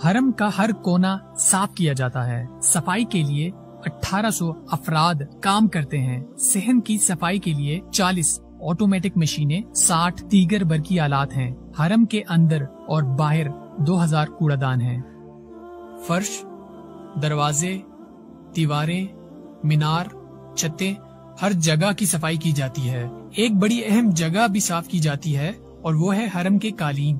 हरम का हर कोना साफ किया जाता है। सफाई के लिए 1800 अफराद काम करते हैं। सहन की सफाई के लिए 40 ऑटोमेटिक मशीनें, 60 दीगर बरकी आलात हैं। हरम के अंदर और बाहर 2000 कूड़ादान हैं। फर्श, दरवाजे, दीवारें, मीनार, छतें, हर जगह की सफाई की जाती है। एक बड़ी अहम जगह भी साफ की जाती है और वो है हरम के कालीन।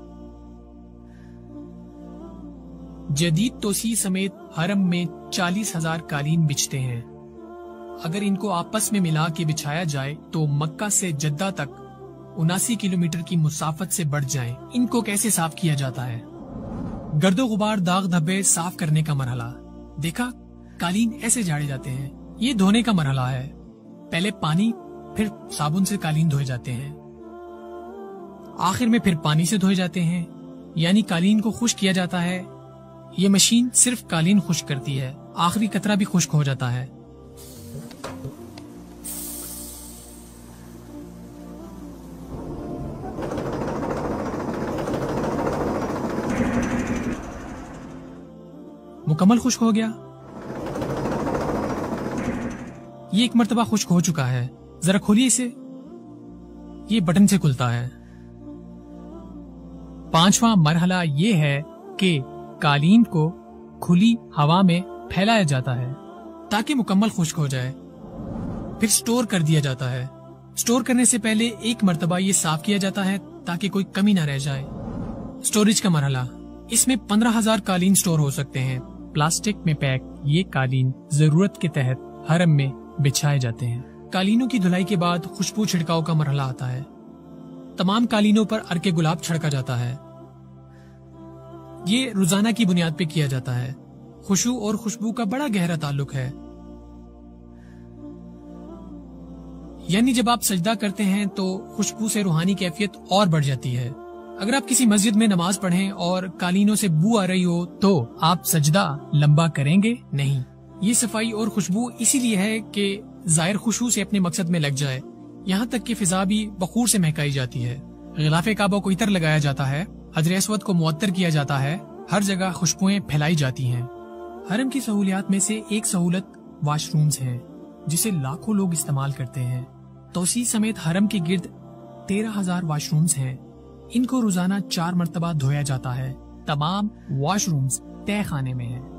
जदीद तोसी समेत हरम में 40,000 कालीन बिछते हैं। अगर इनको आपस में मिला के बिछाया जाए तो मक्का से जद्दा तक 79 किलोमीटर की मुसाफत से बढ़ जाए। इनको कैसे साफ किया जाता है? गर्दो गुबार, दाग धब्बे साफ करने का मरहला। देखा, कालीन ऐसे झाड़े जाते हैं। ये धोने का मरहला है। पहले पानी, फिर साबुन से कालीन धोए जाते हैं। आखिर में फिर पानी से धोए जाते हैं, यानी कालीन को खुश्क किया जाता है। ये मशीन सिर्फ कालीन खुश्क करती है, आखिरी कतरा भी खुश्क हो जाता है। मुकम्मल खुश्क हो गया। ये एक मर्तबा खुश्क हो चुका है। जरा खोलिए इसे। ये बटन से खुलता है। 5वां मरहला ये है कि कालीन को खुली हवा में फैलाया जाता है ताकि मुकम्मल खुश्क हो जाए। फिर स्टोर कर दिया जाता है। स्टोर करने से पहले एक मर्तबा ये साफ किया जाता है ताकि कोई कमी न रह जाए। स्टोरेज का मरहला, इसमें 15,000 कालीन स्टोर हो सकते हैं। प्लास्टिक में पैक ये कालीन जरूरत के तहत हरम में बिछाए जाते हैं। कालीनों की धुलाई के बाद खुशबू छिड़काव का मरहला आता है। तमाम कालीनों पर अर्के गुलाब छिड़का जाता है। ये रोजाना की बुनियाद पे किया जाता है। खुशबू और खुशबू का बड़ा गहरा ताल्लुक है। यानी जब आप सजदा करते हैं तो खुशबू से रूहानी कैफियत और बढ़ जाती है। अगर आप किसी मस्जिद में नमाज पढ़ें और कालीनों से बू आ रही हो तो आप सजदा लंबा करेंगे नहीं। ये सफाई और खुशबू इसीलिए है कि जाहिर खुशबू से अपने मकसद में लग जाए। यहाँ तक कि फिजा भी बखूर से महकाई जाती है। गिलाफे काबा को इतर लगाया जाता है। हजर अस्वद को मुअत्तर किया जाता है। हर जगह खुशबुएं फैलाई जाती हैं। हरम की सहूलियात में से एक सहूलत वाशरूम्स है जिसे लाखों लोग इस्तेमाल करते हैं। तोसी समेत हरम के गिर्द 13,000 वाशरूम्स हैं। इनको रोजाना 4 मरतबा धोया जाता है। तमाम वॉशरूम्स तय खाने में हैं।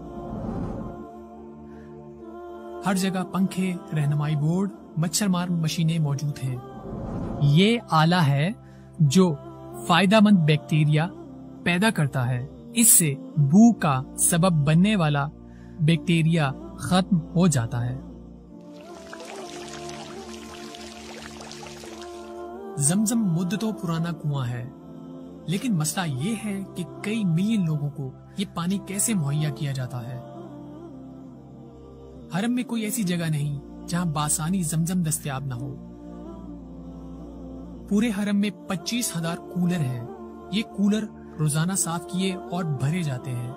हर जगह पंखे, रहनुमाई बोर्ड, मच्छर मार मशीनें मौजूद हैं। ये आला है जो फायदामंद बैक्टीरिया पैदा करता है। इससे बू का सबब बनने वाला बैक्टीरिया खत्म हो जाता है। जमजम मुद्दतों पुराना कुआं है, लेकिन मसला ये है कि कई मिलियन लोगों को ये पानी कैसे मुहैया किया जाता है। हरम में कोई ऐसी जगह नहीं जहां बासानी जमजम दस्तयाब न हो। पूरे हरम में 25,000 कूलर हैं। ये कूलर रोजाना साफ किए और भरे जाते हैं।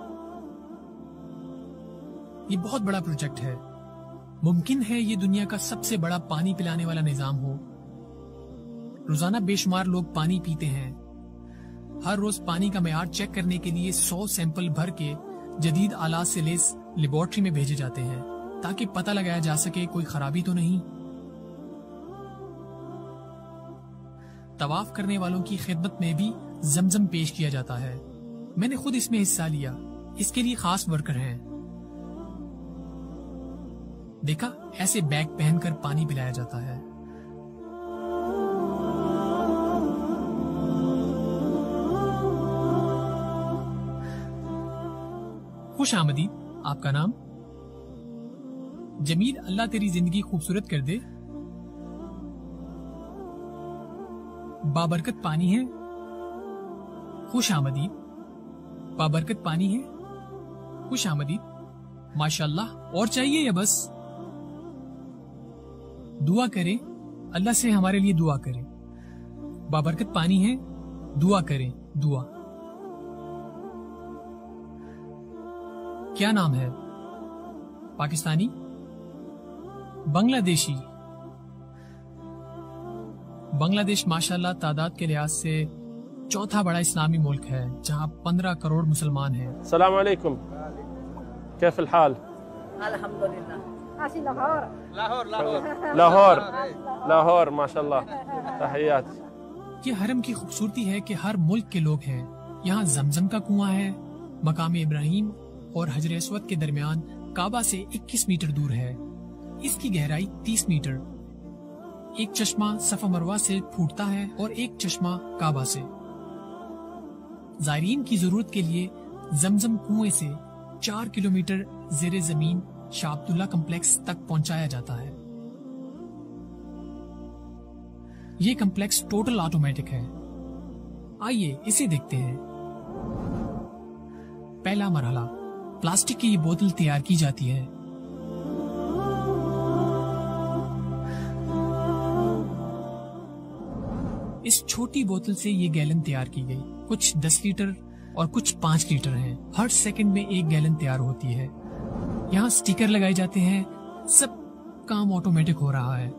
ये बहुत बड़ा प्रोजेक्ट है। मुमकिन है ये दुनिया का सबसे बड़ा पानी पिलाने वाला निजाम हो। रोजाना बेशुमार लोग पानी पीते हैं। हर रोज पानी का मेयार चेक करने के लिए 100 सैंपल भर के जदीद आलात से लेस लेबोरेटरी में भेजे जाते हैं ताकि पता लगाया जा सके कोई खराबी तो नहीं। तवाफ करने वालों की खिदमत में भी जमजम पेश किया जाता है। मैंने खुद इसमें हिस्सा लिया। इसके लिए खास वर्कर हैं। देखा, ऐसे बैग पहनकर पानी पिलाया जाता है। खुश आमदीद। आपका नाम? जमील, अल्लाह तेरी जिंदगी खूबसूरत कर दे। बाबरकत पानी है। खुश आमदीद। बाबरकत पानी है। खुश आमदीद। माशाल्लाह। और चाहिए या बस? दुआ करें, अल्लाह से हमारे लिए दुआ करें। बाबरकत पानी है, दुआ करें। दुआ। क्या नाम है? पाकिस्तानी? बांग्लादेशी? बांग्लादेश माशाल्लाह तादाद के लिहाज से चौथा बड़ा इस्लामी मुल्क है जहाँ 15 करोड़ मुसलमान हैं। अस्सलाम वालेकुम, कैफ हाल? लाहौर माशाल्लाह, तहियात। ये हरम की खूबसूरती है कि हर मुल्क के लोग हैं। यहाँ जमजम का कुआं है, मकाम इब्राहिम और हजर अस्वद के दरमियान काबा से 21 मीटर दूर है। इसकी गहराई 30 मीटर। एक चश्मा सफा मरवा से फूटता है और एक चश्मा काबा से। ज़ायरीन की जरूरत के लिए जमजम कुएं से 4 किलोमीटर ज़ेरे जमीन शाह अब्दुल्ला कम्प्लेक्स तक पहुंचाया जाता है। ये कम्प्लेक्स टोटल ऑटोमेटिक है। आइए इसे देखते हैं। पहला मरहला, प्लास्टिक की ये बोतल तैयार की जाती है। इस छोटी बोतल से ये गैलन तैयार की गई। कुछ 10 लीटर और कुछ 5 लीटर हैं। हर सेकंड में 1 गैलन तैयार होती है। यहाँ स्टिकर लगाए जाते हैं। सब काम ऑटोमेटिक हो रहा है।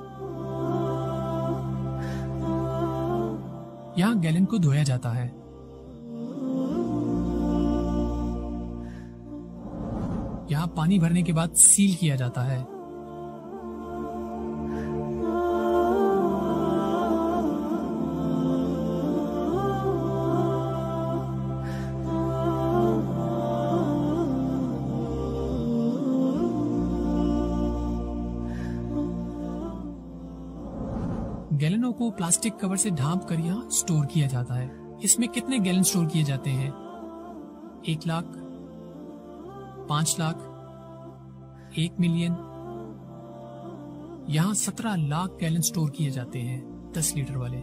यहाँ गैलन को धोया जाता है। यहाँ पानी भरने के बाद सील किया जाता है। गैलनों को प्लास्टिक कवर से ढांप कर यहाँ स्टोर किया जाता है। इसमें कितने गैलन स्टोर किए जाते हैं? 1 लाख, 5 लाख, 1 मिलियन। यहाँ 17 लाख गैलन स्टोर किए जाते हैं 10 लीटर वाले।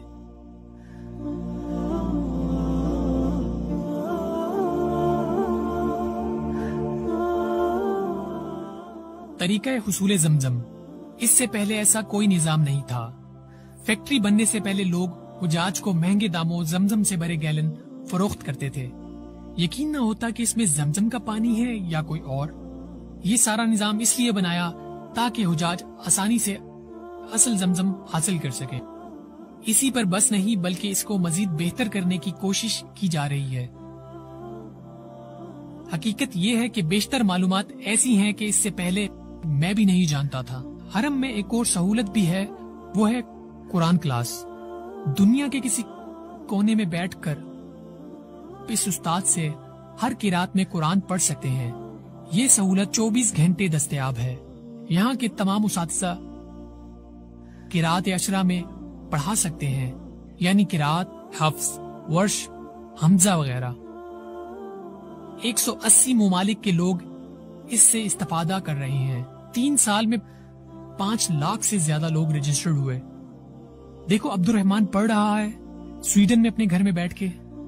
तरीका हुसूल जमजम। इससे पहले ऐसा कोई निजाम नहीं था। फैक्ट्री बनने से पहले लोग हुजाज को महंगे दामों जमजम से भरे गैलन फरोख्त करते थे। यकीन न होता कि इसमें जमजम का पानी है या कोई और। ये सारा निजाम इसलिए बनाया ताकि हुजाज आसानी से असल जमजम हासिल कर सके। इसी पर बस नहीं बल्कि इसको मजीद बेहतर करने की कोशिश की जा रही है। हकीकत ये है कि बेशतर मालूमात ऐसी हैं कि इससे पहले मैं भी नहीं जानता था। हरम में एक और सहूलत भी है, वो है कुरान क्लास। दुनिया के किसी कोने में बैठकर इस उस्ताद से हर किरात में कुरान पढ़ सकते हैं। ये सहूलत 24 घंटे दस्तयाब है। यहाँ के तमाम उस्ताद किरात अशरा में पढ़ा सकते हैं, यानी किरात, हफ्स, वर्श, हमजा वगैरह। 180 मुमालिक के लोग इससे इस्तेफादा कर रहे हैं। 3 साल में 5 लाख से ज्यादा लोग रजिस्टर्ड हुए। देखो अब्दुल रहमान पढ़ रहा है स्वीडन में अपने घर में बैठ के।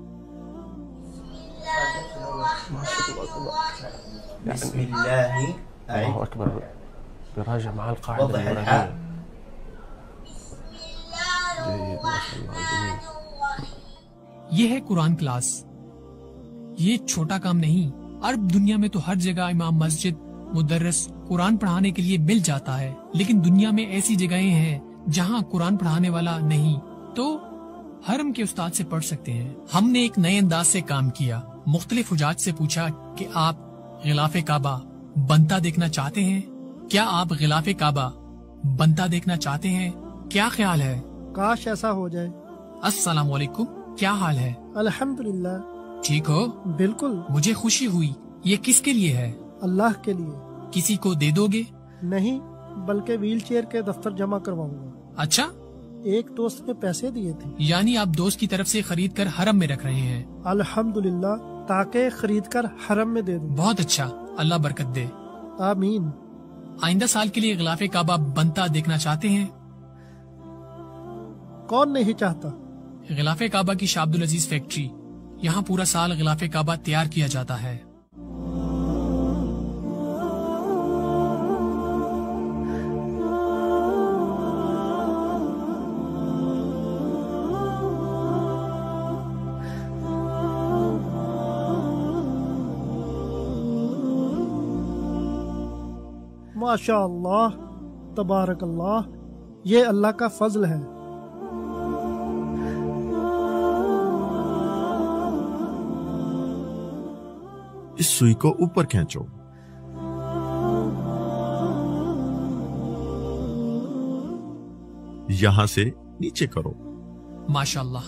ये है कुरान क्लास। ये छोटा काम नहीं। अरब दुनिया में तो हर जगह इमाम, मस्जिद, मुदर्रिस कुरान पढ़ाने के लिए मिल जाता है, लेकिन दुनिया में ऐसी जगहें हैं जहाँ कुरान पढ़ाने वाला नहीं, तो हरम के उस्ताद से पढ़ सकते हैं। हमने एक नए अंदाज से काम किया। मुख्तलिफ हुजाज से पूछा कि आप गिलाफे काबा बनता देखना चाहते हैं? क्या आप गिलाफे काबा बनता देखना चाहते हैं? क्या ख्याल है? काश ऐसा हो जाए। अस्सलाम वालेकुम, क्या हाल है? अल्हम्दुलिल्लाह। ठीक हो? बिल्कुल। मुझे खुशी हुई। ये किसके लिए है? अल्लाह के लिए। किसी को दे दोगे? नहीं, बल्कि व्हीलचेयर के दफ्तर जमा करवाऊंगा। अच्छा, एक दोस्त ने पैसे दिए थे। यानी आप दोस्त की तरफ से खरीद कर हरम में रख रहे हैं? अल्हम्दुलिल्लाह, ताकि खरीद कर हरम में दे दूं। बहुत अच्छा, अल्लाह बरकत दे। आमीन। आइंदा साल के लिए गिलाफे काबा बनता देखना चाहते हैं? कौन नहीं चाहता। गिलाफे काबा की शाह अब्दुल अजीज फैक्ट्री, यहाँ पूरा साल गिलाफे काबा तैयार किया जाता है। माशा अल्लाह, तबारक अल्लाह, ये अल्लाह का फजल है। इस सुई को ऊपर खींचो। यहां से नीचे करो। माशाल्लाह।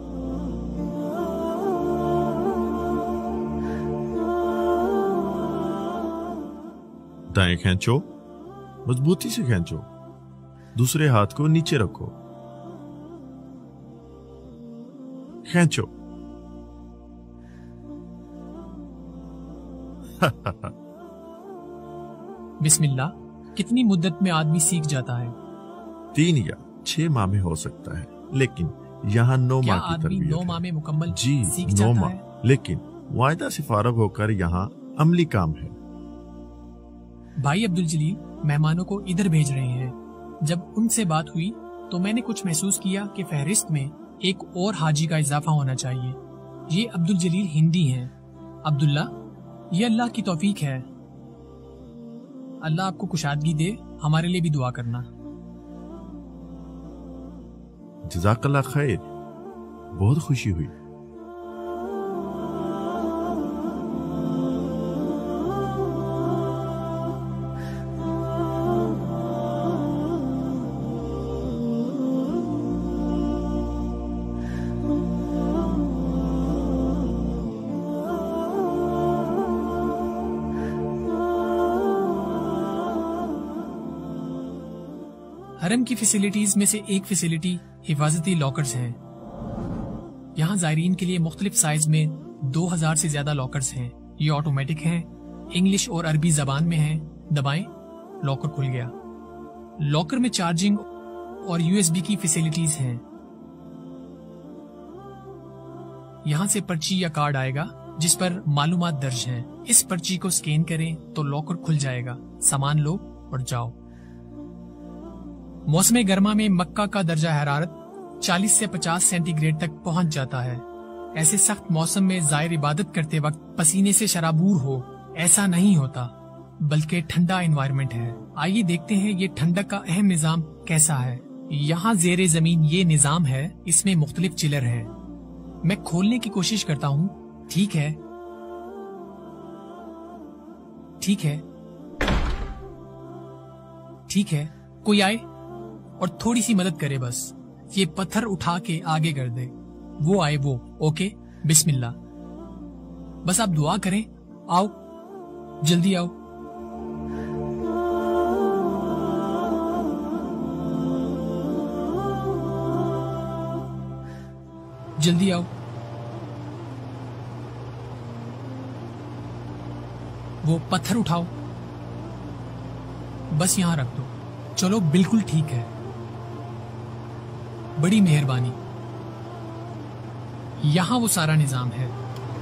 दाएं खींचो, मजबूती से खींचो। दूसरे हाथ को नीचे रखो, खींचो। बिस्मिल्लाह। कितनी मुद्दत में आदमी सीख जाता है? 3 या 6 माह में हो सकता है, लेकिन यहाँ 9 क्या माह की आदमी तरबियत 9 माह है। में मुकम्मल जी, सीख 9 जाता माह, है? लेकिन वायदा से फारग होकर यहाँ अमली काम है। भाई अब्दुल जलील मेहमानों को इधर भेज रहे हैं। जब उनसे बात हुई तो मैंने कुछ महसूस किया कि फहरिस्त में एक और हाजी का इजाफा होना चाहिए। ये अब्दुल जलील हिंदी हैं। अब्दुल्ला, ये अल्लाह की तौफीक है। अल्लाह आपको कुशादगी दे। हमारे लिए भी दुआ करना। जज़ाकल्लाह खैर, बहुत खुशी हुई। हरम की फैसिलिटीज में से एक फैसिलिटी हिफाजती लॉकर्स हैं। यहाँ जायरीन के लिए मुख्तलिफ साइज में 2000 से ज्यादा लॉकर्स हैं। ये ऑटोमेटिक हैं, इंग्लिश और अरबी जबान में हैं। दबाएं, लॉकर खुल गया। लॉकर में चार्जिंग और यूएसबी की फैसिलिटीज हैं। यहाँ से पर्ची या कार्ड आएगा जिस पर मालूमात दर्ज हैं। इस पर्ची को स्कैन करें तो लॉकर खुल जाएगा। सामान लो और जाओ। मौसम गर्मा में मक्का का दर्जा हरारत 40 से 50 सेंटीग्रेड तक पहुंच जाता है। ऐसे सख्त मौसम में जाहिर इबादत करते वक्त पसीने से शराबूर हो, ऐसा नहीं होता, बल्कि ठंडा एनवायरनमेंट है। आइए देखते हैं ये ठंडक का अहम निजाम कैसा है। यहाँ जेरे जमीन ये निजाम है। इसमें मुख्तलिफ चिलर हैं। मैं खोलने की कोशिश करता हूँ। ठीक है, ठीक है, ठीक है। कोई आए और थोड़ी सी मदद करे बस। ये पत्थर उठा के आगे कर दे। वो आए वो। ओके, बिस्मिल्लाह। बस आप दुआ करें। आओ, जल्दी आओ। जल्दी आओ। वो पत्थर उठाओ, बस यहां रख दो। चलो, बिल्कुल ठीक है। बड़ी मेहरबानी। यहां वो सारा निजाम है।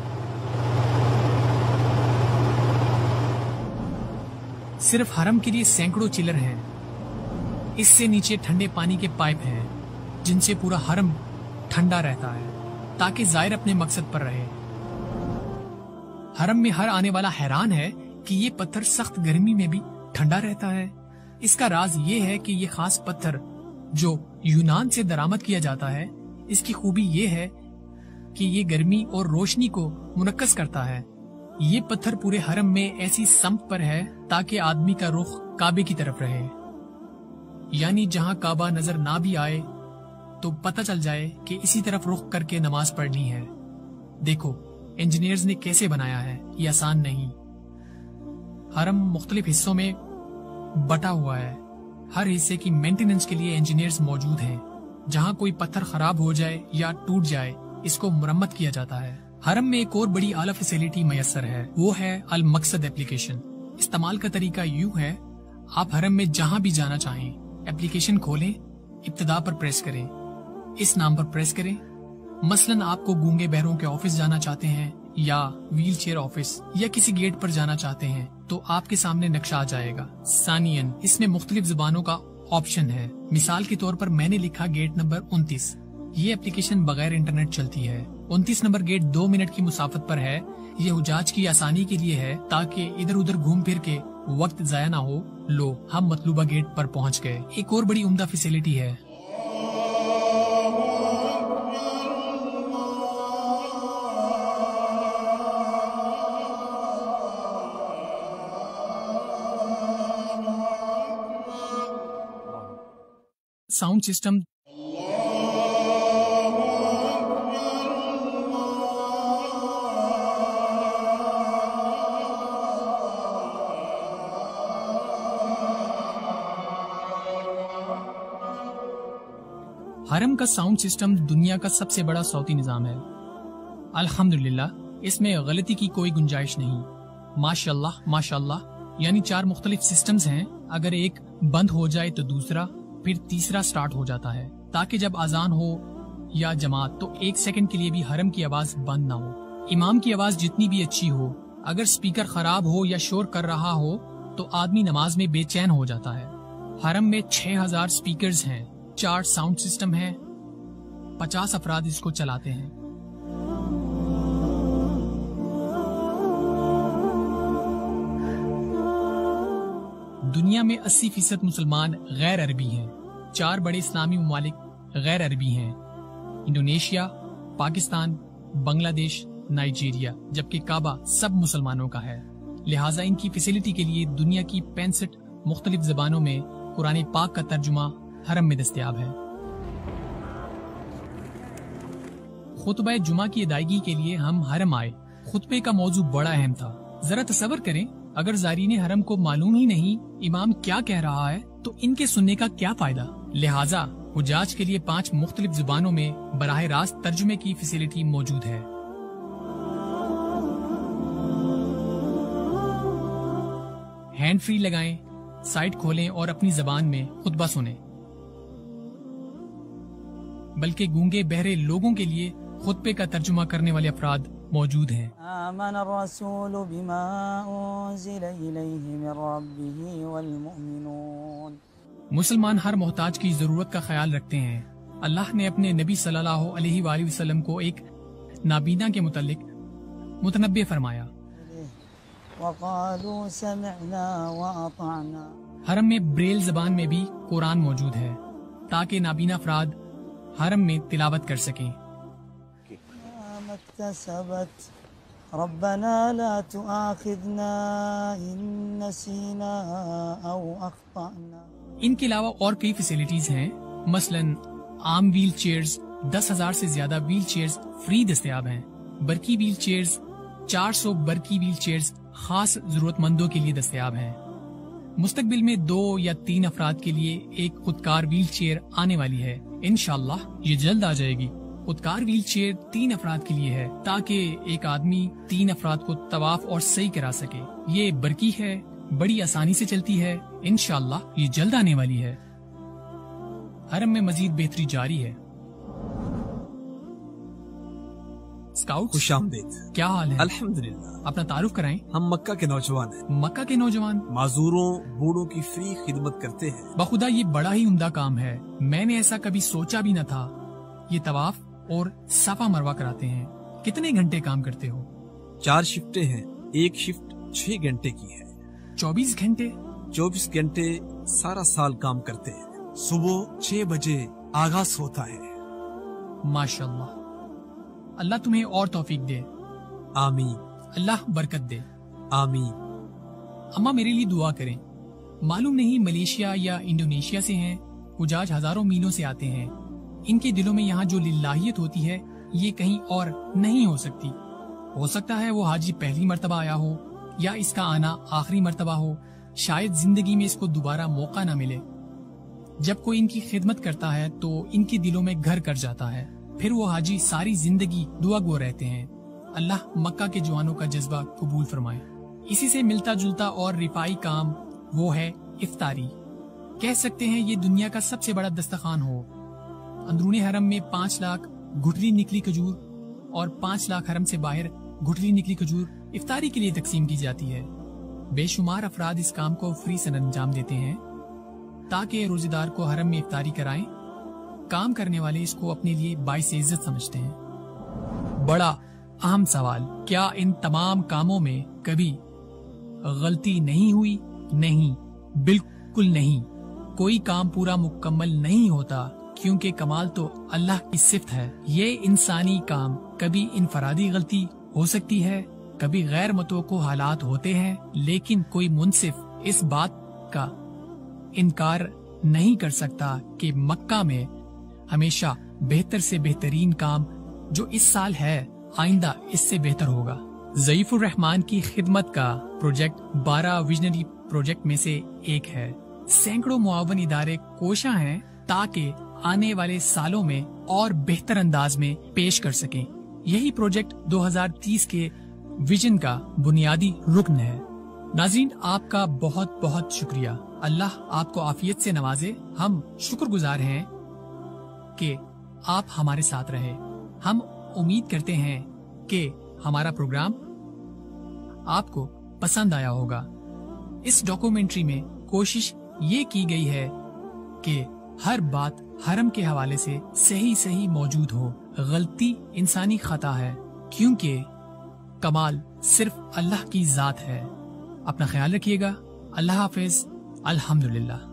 सिर्फ हरम के लिए सैकड़ों चिलर हैं। इससे नीचे ठंडे पानी के पाइप हैं जिनसे पूरा हरम ठंडा रहता है ताकि जायर अपने मकसद पर रहे। हरम में हर आने वाला हैरान है कि ये पत्थर सख्त गर्मी में भी ठंडा रहता है। इसका राज ये है कि ये खास पत्थर जो यूनान से दरामद किया जाता है, इसकी खूबी ये है कि ये गर्मी और रोशनी को मुनक्कस करता है। ये पत्थर पूरे हरम में ऐसी समत पर है ताकि आदमी का रुख काबे की तरफ रहे, यानी जहाँ काबा नजर ना भी आए तो पता चल जाए कि इसी तरफ रुख करके नमाज पढ़नी है। देखो इंजीनियर्स ने कैसे बनाया है, ये आसान नहीं। हरम मुख्तलिफ हिस्सों में बटा हुआ है। हर हिस्से की मेंटेनेंस के लिए इंजीनियर्स मौजूद हैं। जहाँ कोई पत्थर खराब हो जाए या टूट जाए, इसको मुरम्मत किया जाता है। हरम में एक और बड़ी आला फैसिलिटी मैसर है, वो है अल मकसद एप्लीकेशन। इस्तेमाल का तरीका यूं है, आप हरम में जहाँ भी जाना चाहें, एप्लीकेशन खोलें, इब्तिदा पर प्रेस करें, इस नाम पर प्रेस करें। मसलन आपको गूंगे बहरों के ऑफिस जाना चाहते हैं या व्हील चेयर ऑफिस या किसी गेट पर जाना चाहते हैं तो आपके सामने नक्शा आ जाएगा। सानियन, इसमें मुख्तलिफ जुबानों का ऑप्शन है। मिसाल के तौर पर मैंने लिखा गेट नंबर 29। ये एप्लीकेशन बगैर इंटरनेट चलती है। 29 नंबर गेट 2 मिनट की मुसाफत पर है। ये हुजाज की आसानी के लिए है ताकि इधर उधर घूम फिर के वक्त जाया ना हो। लो, हम मतलूबा गेट पर पहुंच गए। एक और बड़ी उम्दा फैसिलिटी है। साउंड सिस्टम हरम का साउंड सिस्टम दुनिया का सबसे बड़ा सौती निजाम है। अल्हम्दुलिल्लाह इसमें गलती की कोई गुंजाइश नहीं। माशाल्लाह माशाल्लाह यानी 4 मुख्तलिफ सिस्टम्स हैं। अगर एक बंद हो जाए तो दूसरा, फिर तीसरा स्टार्ट हो जाता है, ताकि जब अजान हो या जमात तो 1 सेकंड के लिए भी हरम की आवाज बंद ना हो। इमाम की आवाज जितनी भी अच्छी हो, अगर स्पीकर खराब हो या शोर कर रहा हो तो आदमी नमाज में बेचैन हो जाता है। हरम में 6000 स्पीकर्स हैं, 4 साउंड सिस्टम है, 50 अफराद इसको चलाते हैं। दुनिया में 80% मुसलमान गैर अरबी हैं। 4 बड़े इस्लामी ममालिक गैर अरबी हैं, इंडोनेशिया, पाकिस्तान, बांग्लादेश, नाइजीरिया, जबकि काबा सब मुसलमानों का है। लिहाजा इनकी फैसिलिटी के लिए दुनिया की 65 मुख्तलिफ जबानों में कुरान पाक का तर्जुमा हरम में दस्तयाब है। खुतबा जुमा की अदायगी के लिए हम हरम आए। खुतबे का मौजू बड़ा अहम था। जरा तसव्वुर करें, अगर ज़ारीने हरम को मालूम ही नहीं इमाम क्या कह रहा है तो इनके सुनने का क्या फायदा। लिहाजा हुज्जाज के लिए 5 मुख्तलिफ जुबानों में बराह रास्त तर्जुमे की फैसिलिटी मौजूद है। हैंड फ्री लगाएं, साइट खोलें और अपनी जबान में खुतबा सुनें। बल्कि गूंगे बहरे लोगों के लिए खुतबे का तर्जुमा करने वाले अफराद मौजूद हैं। मुसलमान हर मोहताज की जरूरत का ख्याल रखते हैं। अल्लाह ने अपने नबी सल्लल्लाहु अलैहि वसल्लम को एक नाबीना के मुतल्लिक मुतनब्बे फरमाया। हरम में ब्रेल जबान में भी कुरान मौजूद है, ताकि नाबीना अफराद हरम में तिलावत कर सकें। रब्बना ला तुआखिज़ना इन नसीना औ अख्ताना। इनके अलावा और कई फैसिलिटीज हैं, मसलन आम व्हील चेयर्स 10,000 से ज्यादा व्हील चेयर्स फ्री दस्तयाब हैं। बरकी व्हील चेयर्स 400 बरकी व्हील चेयर्स खास जरूरतमंदों के लिए दस्तयाब हैं। मुस्तकबिल में 2 या 3 अफराद के लिए एक खुदकार व्हील चेयर आने वाली है। इंशाअल्लाह ये जल्द आ जाएगी। खुदकार व्हील चेयर 3 अफराद के लिए है, ताकि एक आदमी 3 अफराद को तवाफ और सही करा सके। ये बरकी है, बड़ी आसानी से चलती है। इंशाअल्लाह ये जल्द आने वाली है। हरम में मजीद बेहतरी जारी है। स्काउट खुशामदीद, क्या हाल है? अल्हम्दुलिल्लाह। अपना तारुफ कराएं। हम मक्का के नौजवान हैं। मक्का के नौजवान माजूरों बूढ़ों की फ्री खिदमत करते हैं। बखुदा ये बड़ा ही उम्दा काम है। मैंने ऐसा कभी सोचा भी न था। ये तवाफ और सफा मरवा कराते हैं। कितने घंटे काम करते हो? 4 शिफ्टें हैं, एक शिफ्ट 6 घंटे की है। 24 घंटे? 24 घंटे सारा साल काम करते हैं। सुबह 6 बजे आगाज होता है। माशाल्लाह, अल्लाह तुम्हें और तौफीक दे। आमीन। अल्लाह बरकत दे। आमीन। अम्मा मेरे लिए दुआ करें। मालूम नहीं मलेशिया या इंडोनेशिया से हैं, हुजाज हजारों मीलों से आते हैं। इनके दिलों में यहाँ जो लिल्लाहियत होती है ये कहीं और नहीं हो सकती। हो सकता है वो हाजी पहली मर्तबा आया हो या इसका आना आखिरी मर्तबा हो। शायद जिंदगी में इसको दोबारा मौका ना मिले। जब कोई इनकी खिदमत करता है तो इनके दिलों में घर कर जाता है। फिर वो हाजी सारी जिंदगी दुआ गो रहते हैं। अल्लाह मक्का के जवानों का जज्बा कबूल फरमाए। इसी से मिलता जुलता और रिफाई काम वो है इफ्तारी। कह सकते हैं ये दुनिया का सबसे बड़ा दस्तरखान हो। अंदरूनी हरम में 5 लाख घुटली निकली खजूर और 5 लाख हरम से बाहर घुटली निकली खजूर इफ्तारी के लिए तकसीम की जाती है। बेशुमार अफराद इस काम को फ्री से अंजाम देते हैं, ताकि रोजेदार को हरम में इफ्तारी कराएं। काम करने वाले इसको अपने लिए बाइस इज्जत समझते हैं। बड़ा अहम सवाल, क्या इन तमाम कामों में कभी गलती नहीं हुई? नहीं, बिल्कुल नहीं। कोई काम पूरा मुकम्मल नहीं होता, क्योंकि कमाल तो अल्लाह की सिफ्त है। ये इंसानी काम कभी इनफरादी गलती हो सकती है, कभी गैर मुतवक्को हालात होते हैं, लेकिन कोई मुनसिफ इस बात का इनकार نہیں کر سکتا کہ مکہ میں ہمیشہ بہتر سے بہترین کام جو اس سال ہے آئندہ اس سے بہتر ہوگا۔ ضعیف الرحمان کی خدمت کا پروجیکٹ 12 ویژنری پروجیکٹ میں سے ایک ہے۔ سینکڑوں معاون ادارے کوشاں ہیں تاکہ آنے والے سالوں میں اور بہتر انداز میں پیش کر سکیں۔ یہی پروجیکٹ 2030 کے ویژن کا بنیادی رکن ہے۔ ناظرین، آپ کا بہت بہت شکریہ۔ اللہ آپ کو عافیت سے نوازے۔ ہم شکر گزار ہیں کہ آپ ہمارے ساتھ رہے۔ ہم امید کرتے ہیں کہ ہمارا پروگرام آپ کو پسند آیا ہوگا۔ اس ڈاکومنٹری میں کوشش یہ کی گئی ہے کہ ہر بات حرم کے حوالے سے صحیح موجود ہو۔ غلطی انسانی خطا ہے، کیونکہ کمال صرف اللہ کی ذات ہے۔ اپنا خیال رکھیے گا۔ اللہ حافظ۔ الحمدللہ۔